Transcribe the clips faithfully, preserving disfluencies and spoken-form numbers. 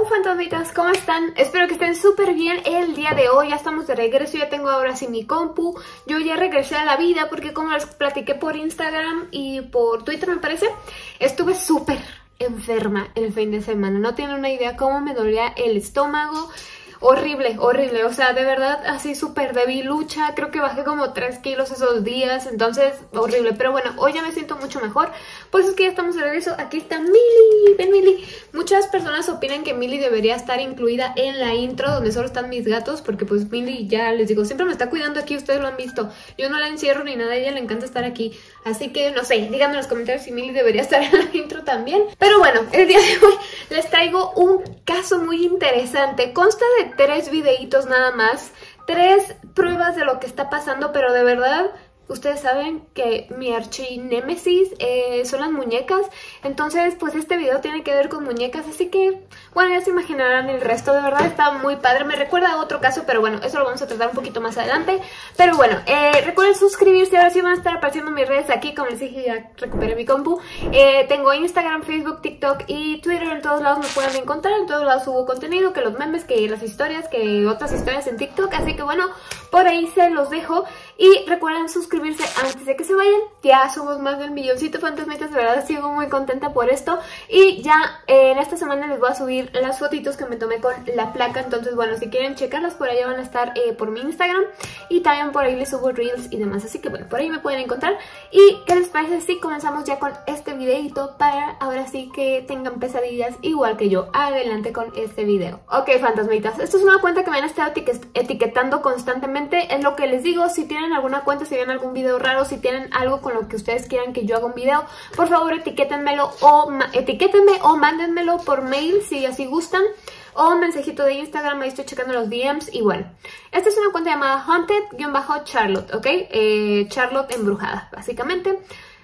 fantasmitas, ¿cómo están? Espero que estén súper bien el día de hoy. Ya estamos de regreso, ya tengo ahora sí mi compu. Yo ya regresé a la vida porque, como les platiqué por Instagram y por Twitter, me parece, estuve súper enferma el fin de semana. No tienen una idea cómo me dolía el estómago. Horrible, horrible, o sea, de verdad, así súper debilucha. Creo que bajé como tres kilos esos días, entonces, horrible. Pero bueno, hoy ya me siento mucho mejor. Pues es que ya estamos de regreso. Aquí está Milly, ven Milly. Muchas personas opinan que Milly debería estar incluida en la intro donde solo están mis gatos, porque pues Milly, ya les digo, siempre me está cuidando aquí, ustedes lo han visto. Yo no la encierro ni nada, a ella le encanta estar aquí. Así que, no sé, díganme en los comentarios si Milly debería estar en la intro también. Pero bueno, el día de hoy les traigo un caso muy interesante. Consta de tres videitos nada más, tres pruebas de lo que está pasando, pero de verdad, ustedes saben que mi archinémesis eh, son las muñecas. Entonces, pues este video tiene que ver con muñecas, así que, bueno, ya se imaginarán el resto. De verdad está muy padre, me recuerda a otro caso, pero bueno, eso lo vamos a tratar un poquito más adelante. Pero bueno, eh, recuerden suscribirse, ahora sí van a estar apareciendo mis redes aquí. Como les dije, ya recuperé mi compu. eh, Tengo Instagram, Facebook, TikTok y Twitter. En todos lados me pueden encontrar, en todos lados subo contenido, que los memes, que las historias, que otras historias en TikTok. Así que bueno, por ahí se los dejo. Y recuerden suscribirse antes de que se vayan. Ya somos más del milloncito fantasmitas, de verdad sigo muy contenta por esto. Y ya eh, en esta semana les voy a subir las fotitos que me tomé con la placa. Entonces bueno, si quieren checarlas, por allá van a estar eh, por mi Instagram. Y también por ahí les subo reels y demás, así que bueno, por ahí me pueden encontrar. ¿Y qué les parece si comenzamos ya con este videito para ahora sí que tengan pesadillas igual que yo? Adelante con este video. Ok, fantasmitas, esto es una cuenta que me han estado etiquetando constantemente. Es lo que les digo, si tienen alguna cuenta, si ven algún video raro, si tienen algo con lo que ustedes quieran que yo haga un video, por favor etiquétenmelo o etiquétenme o mándenmelo por mail si así gustan, o un mensajito de Instagram, ahí estoy checando los D Ms. Y bueno, esta es una cuenta llamada Haunted-Charlotte, ¿ok? Eh, Charlotte embrujada, básicamente.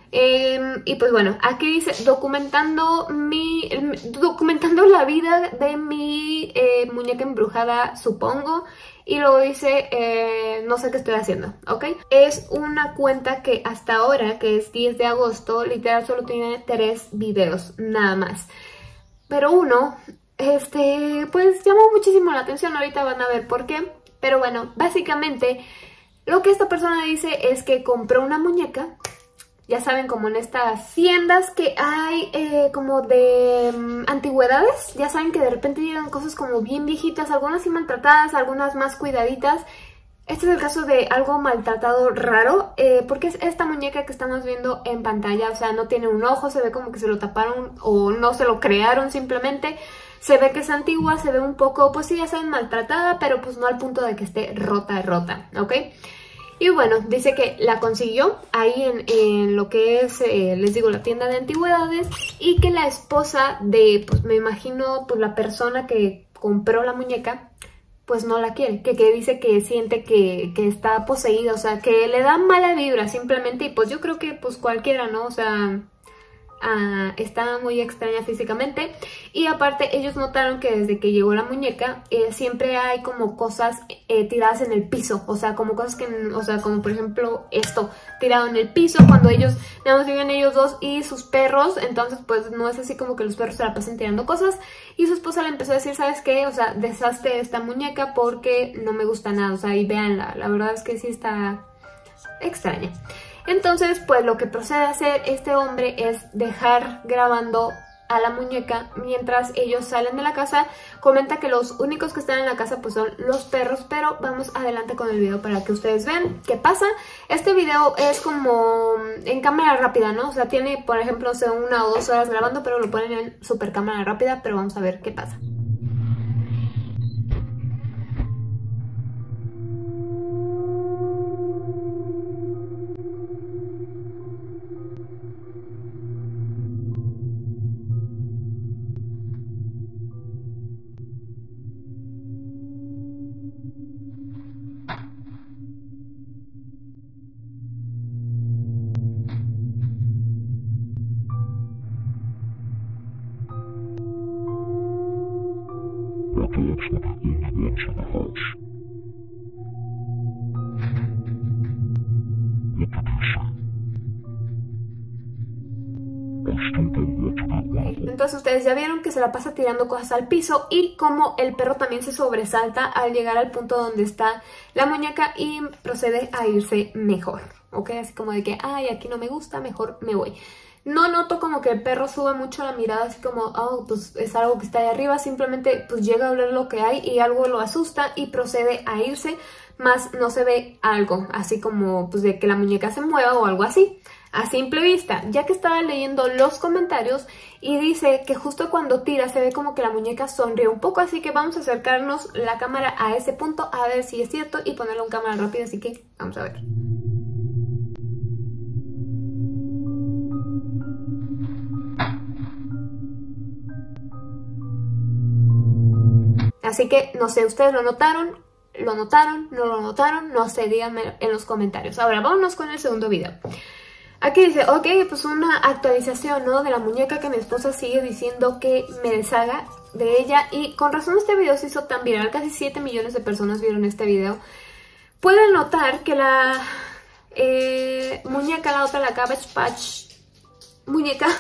Eh, y pues bueno, aquí dice documentando mi documentando la vida de mi eh, muñeca embrujada, supongo. Y luego dice, eh, no sé qué estoy haciendo, ¿ok? Es una cuenta que hasta ahora, que es diez de agosto, literal solo tiene tres videos, nada más. Pero uno, este, pues llamó muchísimo la atención, ahorita van a ver por qué. Pero bueno, básicamente lo que esta persona dice es que compró una muñeca. Ya saben, como en estas tiendas que hay eh, como de um, antigüedades. Ya saben que de repente llegan cosas como bien viejitas, algunas sí maltratadas, algunas más cuidaditas. Este es el caso de algo maltratado raro, eh, porque es esta muñeca que estamos viendo en pantalla. O sea, no tiene un ojo, se ve como que se lo taparon o no se lo crearon simplemente. Se ve que es antigua, se ve un poco, pues sí, ya saben, maltratada, pero pues no al punto de que esté rota, rota, ¿ok? Y bueno, dice que la consiguió ahí en, en lo que es, eh, les digo, la tienda de antigüedades. Y que la esposa de, pues me imagino, pues la persona que compró la muñeca, pues no la quiere. Que, que dice que siente que, que está poseída, o sea, que le da mala vibra simplemente. Y pues yo creo que pues cualquiera, ¿no? O sea... Uh, está muy extraña físicamente. Y aparte ellos notaron que desde que llegó la muñeca eh, siempre hay como cosas eh, tiradas en el piso. O sea, como cosas que, o sea, como por ejemplo esto tirado en el piso cuando ellos, nada más viven ellos dos y sus perros. Entonces pues no es así como que los perros se la pasen tirando cosas. Y su esposa le empezó a decir, ¿sabes qué? O sea, deshazte esta muñeca porque no me gusta nada. O sea, y véanla, la verdad es que sí está extraña. Entonces, pues lo que procede a hacer este hombre es dejar grabando a la muñeca mientras ellos salen de la casa. Comenta que los únicos que están en la casa pues son los perros, pero vamos adelante con el video para que ustedes vean qué pasa. Este video es como en cámara rápida, ¿no? O sea, tiene, por ejemplo, o sea, una o dos horas grabando, pero lo ponen en super cámara rápida, pero vamos a ver qué pasa. videos ustedes ya vieron que se la pasa tirando cosas al piso y como el perro también se sobresalta al llegar al punto donde está la muñeca y procede a irse mejor, ¿ok? Así como de que, ay, aquí no me gusta, mejor me voy. No noto como que el perro suba mucho la mirada, así como, oh, pues es algo que está ahí arriba, simplemente pues llega a ver lo que hay y algo lo asusta y procede a irse, más no se ve algo, así como pues de que la muñeca se mueva o algo así, a simple vista, ya que estaba leyendo los comentarios y dice que justo cuando tira se ve como que la muñeca sonríe un poco, así que vamos a acercarnos la cámara a ese punto a ver si es cierto y ponerlo en cámara rápida, así que vamos a ver. Así que, no sé, ¿ustedes lo notaron? ¿Lo notaron? ¿No lo notaron? No sé, díganme en los comentarios. Ahora, vámonos con el segundo video. Aquí dice, ok, pues una actualización, ¿no? De la muñeca que mi esposa sigue diciendo que me deshaga de ella. Y con razón este video se hizo tan viral, casi siete millones de personas vieron este video. Pueden notar que la eh, muñeca, la otra, la Cabbage Patch muñeca,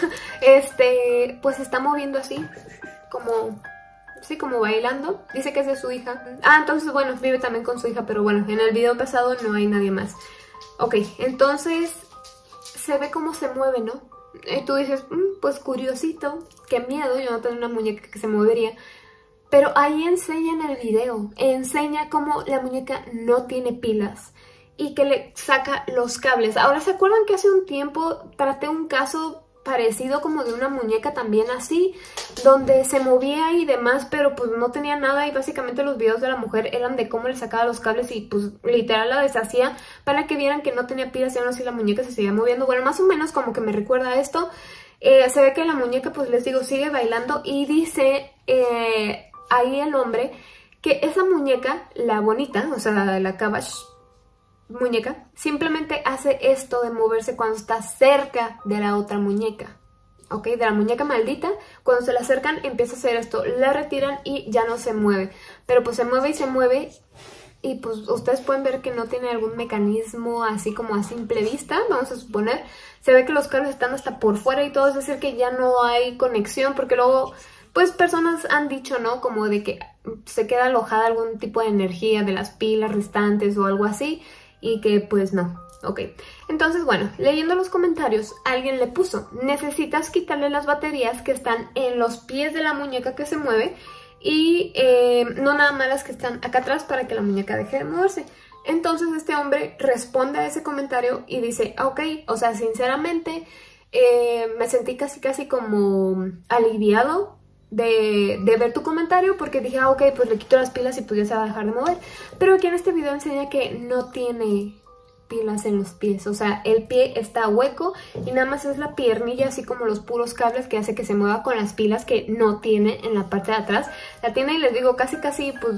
este, pues se está moviendo así, como... sí, como bailando. Dice que es de su hija. Ah, entonces, bueno, vive también con su hija, pero bueno, en el video pasado no hay nadie más. Ok, entonces se ve cómo se mueve, ¿no? Y tú dices, mmm, pues curiosito, qué miedo, yo no tengo una muñeca que se movería. Pero ahí enseña en el video, enseña cómo la muñeca no tiene pilas y que le saca los cables. Ahora, ¿se acuerdan que hace un tiempo traté un caso parecido como de una muñeca también así, donde se movía y demás, pero pues no tenía nada y básicamente los videos de la mujer eran de cómo le sacaba los cables y pues literal la deshacía para que vieran que no tenía pilas y aún así la muñeca se seguía moviendo? Bueno, más o menos como que me recuerda a esto. Eh, se ve que la muñeca, pues les digo, sigue bailando y dice eh, ahí el hombre que esa muñeca, la bonita, o sea, la Cabbage muñeca, simplemente hace esto de moverse cuando está cerca de la otra muñeca, ¿ok? De la muñeca maldita, cuando se le acercan empieza a hacer esto, la retiran y ya no se mueve, pero pues se mueve y se mueve y pues ustedes pueden ver que no tiene algún mecanismo así como a simple vista, vamos a suponer. Se ve que los cables están hasta por fuera y todo, es decir que ya no hay conexión, porque luego pues personas han dicho, ¿no? Como de que se queda alojada algún tipo de energía de las pilas restantes o algo así. Y que pues no, ok. Entonces, bueno, leyendo los comentarios, alguien le puso, necesitas quitarle las baterías que están en los pies de la muñeca que se mueve y eh, no nada más las que están acá atrás para que la muñeca deje de moverse. Entonces este hombre responde a ese comentario y dice, ok, o sea, sinceramente eh, me sentí casi casi como aliviado De, de ver tu comentario, porque dije, ah, ok, pues le quito las pilas y pues ya se va a dejar de mover. Pero aquí en este video enseña que no tiene pilas en los pies, o sea, el pie está hueco y nada más es la piernilla, así como los puros cables que hace que se mueva con las pilas que no tiene en la parte de atrás. La tiene y les digo, casi casi pues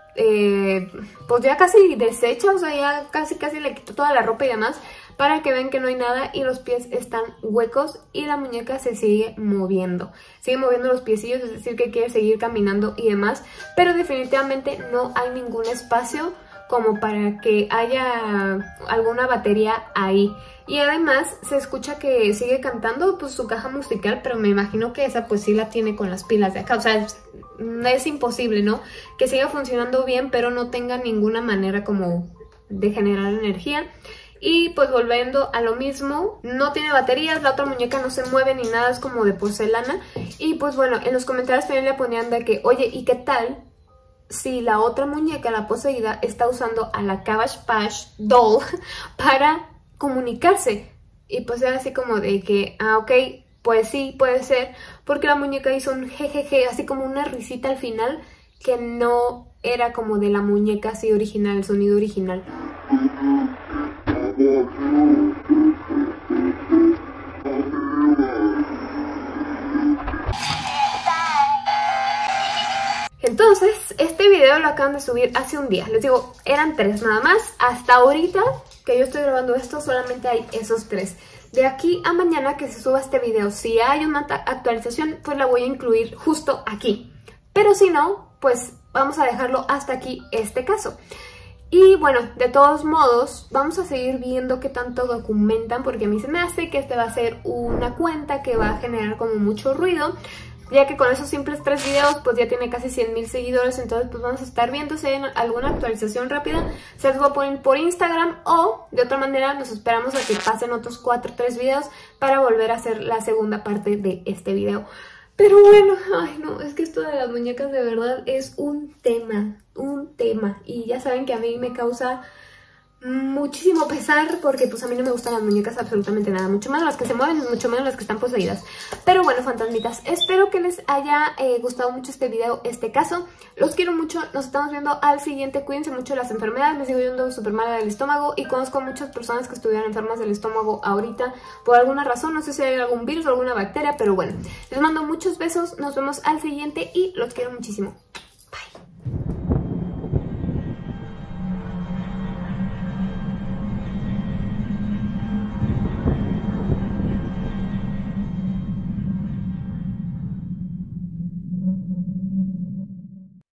eh, pues ya casi deshecha, o sea, ya casi casi le quito toda la ropa y demás, para que vean que no hay nada y los pies están huecos y la muñeca se sigue moviendo. Sigue moviendo los piecillos, es decir que quiere seguir caminando y demás, pero definitivamente no hay ningún espacio como para que haya alguna batería ahí. Y además se escucha que sigue cantando pues su caja musical, pero me imagino que esa pues sí la tiene con las pilas de acá. O sea, es, es imposible, ¿no? Que siga funcionando bien, pero no tenga ninguna manera como de generar energía. Y pues volviendo a lo mismo, no tiene baterías, la otra muñeca no se mueve ni nada, es como de porcelana. Y pues bueno, en los comentarios también le ponían de que, oye, ¿y qué tal si la otra muñeca, la poseída, está usando a la Cabbage Patch doll para comunicarse? Y pues era así como de que, ah, ok, pues sí, puede ser, porque la muñeca hizo un jejeje, así como una risita al final, que no era como de la muñeca así original, el sonido original. Entonces, este video lo acaban de subir hace un día. Les digo, eran tres nada más. Hasta ahorita que yo estoy grabando esto, solamente hay esos tres. De aquí a mañana que se suba este video, si hay una actualización, pues la voy a incluir justo aquí. Pero si no, pues vamos a dejarlo hasta aquí este caso. Y bueno, de todos modos, vamos a seguir viendo qué tanto documentan, porque a mí se me hace que este va a ser una cuenta que va a generar como mucho ruido. ya que con esos simples tres videos pues ya tiene casi cien mil seguidores. Entonces pues vamos a estar viendo si hay alguna actualización rápida, se los voy a poner por Instagram, o de otra manera nos esperamos a que pasen otros cuatro o tres videos para volver a hacer la segunda parte de este video. Pero bueno, ay no, es que esto de las muñecas de verdad es un tema, un tema. Y ya saben que a mí me causa muchísimo pesar porque pues a mí no me gustan las muñecas absolutamente nada, mucho menos las que se mueven, mucho menos las que están poseídas. Pero bueno, fantasmitas, espero que les haya eh, gustado mucho este video, este caso. Los quiero mucho, nos estamos viendo al siguiente. Cuídense mucho de las enfermedades, les sigo yendo súper mala del estómago y conozco muchas personas que estuvieron enfermas del estómago ahorita por alguna razón, no sé si hay algún virus o alguna bacteria, pero bueno, les mando muchos besos, nos vemos al siguiente y los quiero muchísimo.